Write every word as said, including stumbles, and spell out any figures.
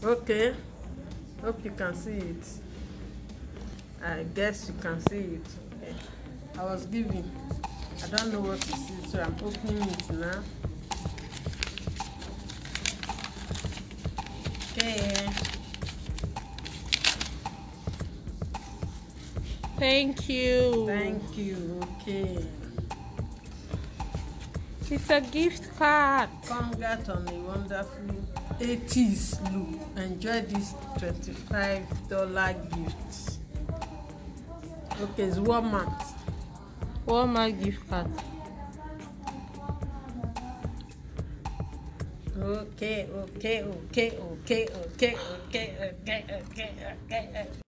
Okay, hope you can see it. I guess you can see it. Okay. I was giving. I don't know what to see, so I'm opening it now. Okay. Thank you. Thank you. Okay. It's a gift card. Congrats on a wonderful eighties look. Enjoy this twenty-five dollar gift. Okay, it's Walmart. Walmart gift card. Okay, okay, okay, okay, okay, okay, okay, okay, okay.